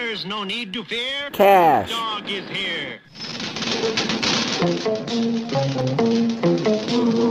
There's no need to fear. Cash. Dog is here.